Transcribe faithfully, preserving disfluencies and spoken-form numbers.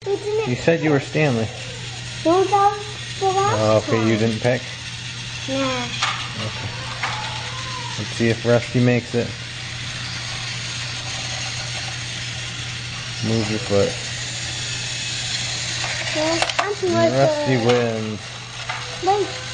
You said you were Stanley. No, that was the last Oh, okay, one. you didn't pick? Nah. Okay. Let's see if Rusty makes it. Move your foot. Well, I'm And Rusty wins. Wait.